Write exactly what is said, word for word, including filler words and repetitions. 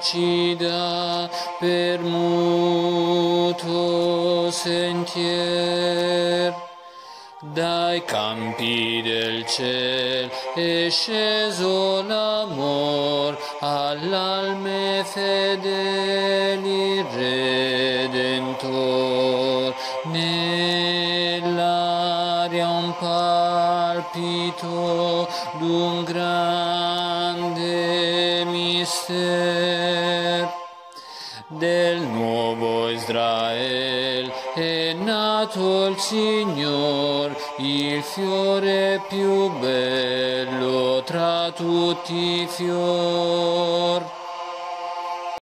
lucida per muto sentier. Dai campi del ciel è sceso l'amor all'alme fedeli Redentor. Nell'aria un palpito d'un grande mister. Del nuovo Israel è nato il Signor, il fiore più bello tra tutti i fior.